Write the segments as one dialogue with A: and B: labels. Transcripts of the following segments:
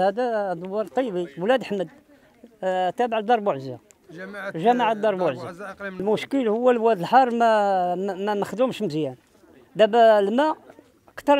A: هذا دوار طيبي ولاد احمد، تابع لدار بوعزه، جماعة دار بوعزه. المشكل هو الواد الحار ما مخدومش مزيان. دابا الماء اكثر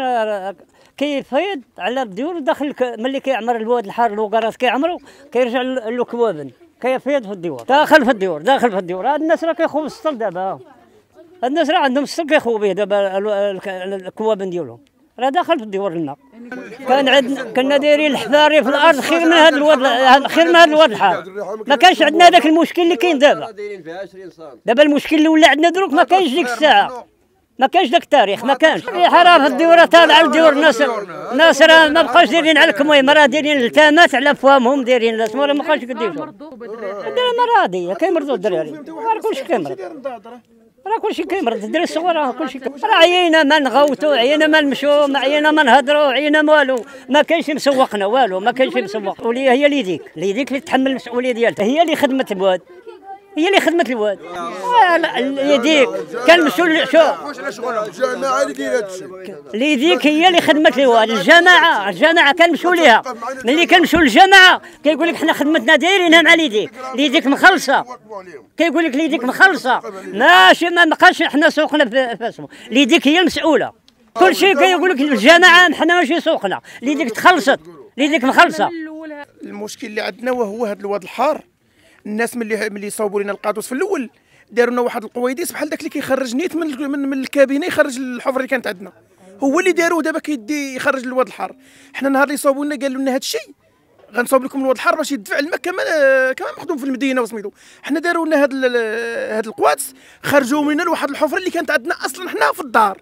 A: كيفيض على الديور داخل، ملي كيعمر الواد الحار الوقرات كيعمروا كيرجع له كوابن، كيفيض في الديور داخل في الديور. هاد الناس راه كيخوفوا السطل دابا، هاد الناس راه عندهم السطل كيخوفوا به دابا الكوابن ديالهم راه داخل في الديور الماء. كان عندنا كنا دايرين الحفاري في الارض خير من هذا الواد الحار. ما كانش عندنا هذاك المشكل اللي كاين دابا. دابا المشكل اللي ولا عندنا دروك ما كاينش ديك الساعه، ما كاينش داك التاريخ، ما كانش الحراره في الديور طالعه الديور. الناس راه ما بقاوش دايرين على الكمويم، راه دايرين التامات على فمهم، دايرين لا ما بقاش كديروا. الدراري مرضيه كيمرضوا الدراري، راه كلشي كيمرض، راه كلشي كيمرض. الدراري الصغار راه كلشي راه عيينا ما نغوتوا، عيينا ما نمشوا، عيينا ما نهضروا، عيينا ما والو، ما كاينش مسوقنا والو، ما كاينش مسوق. ولي هي اللي تحمل المسؤوليه ديالها، هي اللي خدمت الواد، هي اللي خدمت الواد. يديك كان مسؤول شو
B: الجماعه اللي دايره هادشي،
A: يديك هي اللي خدمت الواد. الجماعه كان مشوا ليها، ملي كنمشوا للجماعه كيقول لك حنا خدمتنا دايرينها مع ليديك مخلصه، كيقول لك ليديك مخلصه، ماشي ما بقاش حنا سوقنا فاسمو. ليديك هي المسؤوله، كل شيء كيقول لك الجماعه حنا ماشي سوقنا، ليديك تخلصت، ليديك مخلصه.
C: المشكل اللي عندنا وهو هذا الواد الحار. الناس ملي صوبوا لنا القادوس في الاول داروا لنا واحد القويديس بحال داك اللي كيخرج نيت من الكابينه، يخرج الحفره اللي كانت عندنا، هو اللي داروه دابا كيدي يخرج الواد الحار. حنا النهار اللي صوبوا لنا قالوا لنا هذا الشيء غنصوب لكم الواد الحار باش يدفع الماء كمان مخدوم في المدينه وسميتو. حنا داروا لنا هاد القوادس، خرجوا مننا لواحد الحفره اللي كانت عندنا اصلا حنا في الدار.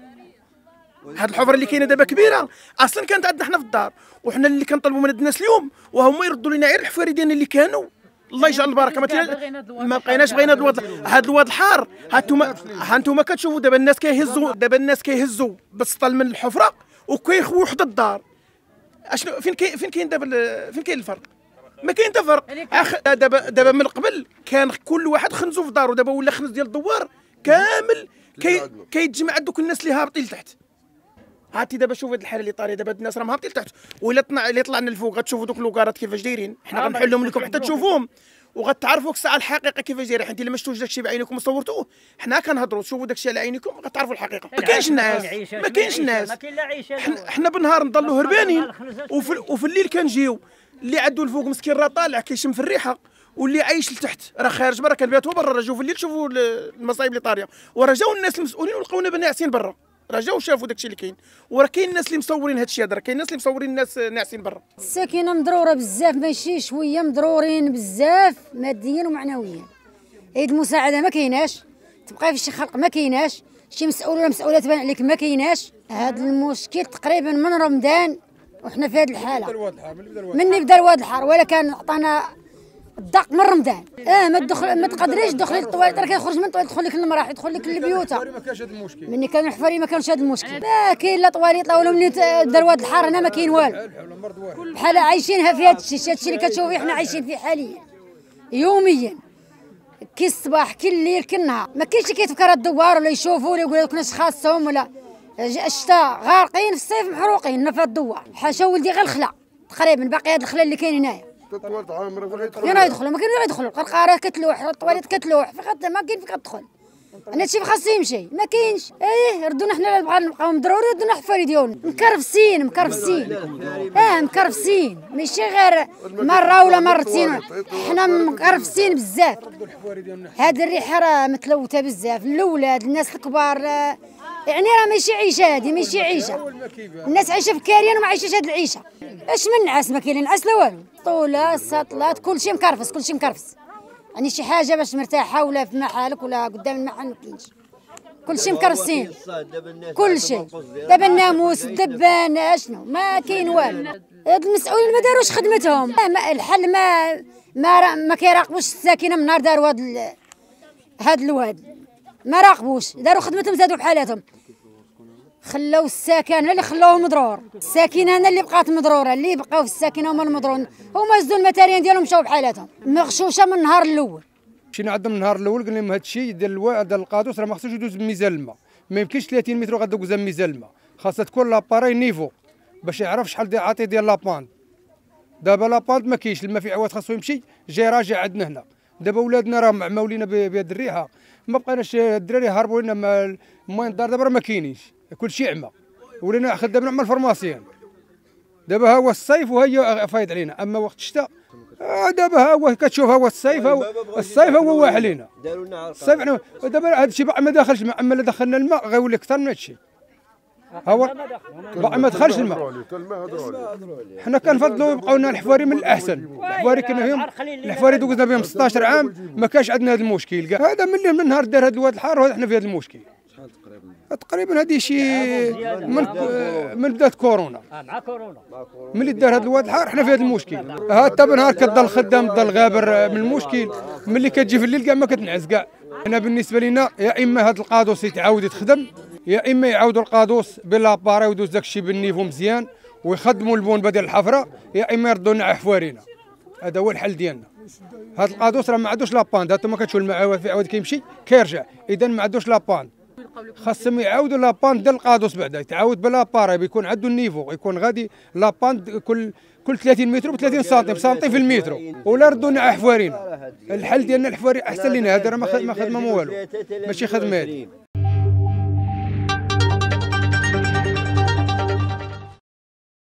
C: هاد الحفره اللي كاينه دابا كبيره اصلا كانت عندنا حنا في الدار، وحنا اللي كنطلبوا من الناس اليوم وهم يردوا لنا غير الحفاري ديالنا اللي كانوا. الله يجعل البركه. ما بقيناش بغينا هذا الواد الحار. هانتوما كتشوفوا دابا الناس كيهزوا بالسطل من الحفره وكيخووا حدا الدار. اشنو فين كاين دابا فين كاين الفرق؟ ما كاين حتى فرق. دابا من قبل كان كل واحد خنزو في دارو، دابا ولا خنز ديال الدوار كامل كيتجمع دوك الناس اللي هابطين لتحت. هاتي دابا شوف هاد الحاله اللي طاريه دابا، الناس راه هابطين لتحت، ولا طلعنا لفوق غتشوفوا دوك الوكارات كيفاش دايرين. حنا غنحلهم لكم حتى تشوفوهم وغتعرفوا الساعه الحقيقه كيفاش دايره، حيت الا ما شفتوش داكشي بعينكم وصورتوه، حنا كنهضروا تشوفوا داكشي على عينيكم غتعرفوا الحقيقه. ما كاينش الناس حنا بالنهار نضلوا هربانين وفي الليل كنجيو. اللي عندو الفوق مسكين راه طالع كيشم في الريحه، واللي عايش لتحت راه خارج برا كنباتوا برا. راه جاو في الليل شوفوا المصايب اللي طاريه، وراه جاو الناس المسؤولين ولقاونا ناعسين برا. راه جاو شافوا داكشي اللي كاين، وراه كاين الناس اللي مصورين هادشي هذا، راه كاين الناس اللي مصورين الناس ناعسين برا.
D: الساكنه مضروره بزاف، ماشي شويه، مضرورين بزاف ماديا ومعنويا. عيد المساعده ما كايناش، تبقى في شي خلق ما كايناش، شي مسؤول ولا مسؤوله تبان عليك ما كايناش. هذا المشكل تقريبا من رمضان وحنا في هذه الحاله. مني بدا الواد الحار، ولا كان عطانا الضغط من رمضان. ما تقدريش تدخلي للطواليت، راه كيخرج من الطواليت يدخل لك للمراحل، يدخل لك للبيوت.
B: ما كانش هذا المشكل.
D: مني كانوا الحفاري ما كانش هذا المشكل، ما كاين لا طواليت لا والو. مني دار واد الحار هنا ما كاين والو، بحال عايشينها في هذا الشيء اللي كتشوفي حنا عايشين فيه حاليا يوميا، كي الصباح كي الليل كي النهار. ما كاينش اللي كيتفكر الدوار ولا يشوفوا ولا يقول لك ناش خاصهم، ولا الشتاء غارقين في الصيف محروقين في الدوار. حاشا ولدي غير الخلا تقريبا، باقي هاد الخلا اللي كاين هنايا فين يدخلوا؟ ما كاين وين يدخلوا. القرقاره كتلوح، الطواليت كتلوح، ما كاين فين كتدخل. انا هادشي خاصو يمشي، ما كاينش. ردونا حنا نبقاو مضرورين، ردونا حفاري ديالنا مكرفسين مكرفسين، ماشي غير مره ولا مرتين، حنا مكرفسين بزاف. هاد الريحه راه متلوثه بزاف، الاولاد الناس الكبار، يعني راه ماشي عيشه، هادي ماشي عيشه. الناس عايشه في كاريان وما عايشاش هاد العيشه. اش من نعاس؟ ما كاين نعاس لا والو، طوله السطلات كلشي مكرفس. يعني شي حاجه باش مرتاحه ولا في محلك ولا قدام المحل ما كاينش، كلشي مكرفسين كلشي. دابا الناموس الدبان اشنو ما كاين والو. هاد المسؤولين ما داروش خدمتهم. الحل ما كيراقبوش الساكنه. من نهار داروا هاد الواد ما راقبوش، داروا خدمتهم زادوا بحالاتهم، خلاو الساكنه اللي خلاوه مضرور. الساكنه انا اللي بقات مضروره، اللي بقاو في الساكنه هما المضرورين، هما زدوا المتارين ديالهم مشاو بحالاتهم مغشوشه من النهار الاول.
E: مشينا عندهم من النهار الاول، قلنا لهم هذا الشيء ديال القادوس راه ما خصوش يدوز بميزان الماء، ما يمكنش 30 متر غدوز بميزان الماء، خاصها تكون لاباري نيفو باش يعرف شحال عاطي ديال لاباند. دابا لاباند ما كاينش، الماء في عواد خاصو يمشي جاي راجع عندنا هنا. دابا ولادنا راه معمولين بهاد الريحه، ما بقيناش الدراري هربوا لنا الماء الدار دابا ما كاينينش، كلشي عمى، ولينا خدامين مع الفرماسيين. دابا ها هو الصيف وهي فايض علينا، اما وقت الشتاء دابا ها هو كتشوف، ها هو الصيف هو واحد علينا. الصيف حنا دابا هذا الشيء باقي ما داخلش الماء، اما الا دخلنا الماء غيولي اكثر من هذا الشيء. هو باقي ما دخلش الماء. حنا كنفضلوا يبقاو لنا الحفاري من الاحسن. الحفاري كنا فيهم، الحفاري دوزنا بهم 16 عام ما كانش عندنا هذا المشكل كاع. هذا من نهار دار هذا الواد الحار وحنا في هذا المشكل. تقريبا هذه شي من بدات كورونا.
A: مع كورونا
E: ملي دار هذا الواد الحار حنا في هذا المشكل. حتى بنهار كتضل خدام ضل غابر من المشكل، ملي كتجي في الليل كاع ما كتنعس كاع. حنا بالنسبه لنا يا اما هذا القادوس يتعاود يتخدم، يا اما يعاودوا القادوس بلاباري ويدوز داك الشيء بالنيفو مزيان ويخدموا البون بدل الحفره، يا اما يردوا لنا حفارينا. هذا هو الحل ديالنا. هذا القادوس راه ما عندوش لاباند، هانتوما كتشوفوا الماء في عاود كيمشي كيرجع، اذا ما عندوش لاباند. خاصهم يعاودوا لاباند ديال القادوس بعدا يتعاود بلاباري، بيكون عنده النيفو، يكون غادي لاباند كل 30 متر ب 30 سنتيم في المتر، ولا ردوا لنا حفارينا. الحل ديالنا الحفاري احسن لنا، هذا راه ما خدمه والو، ماشي خدمه هذه.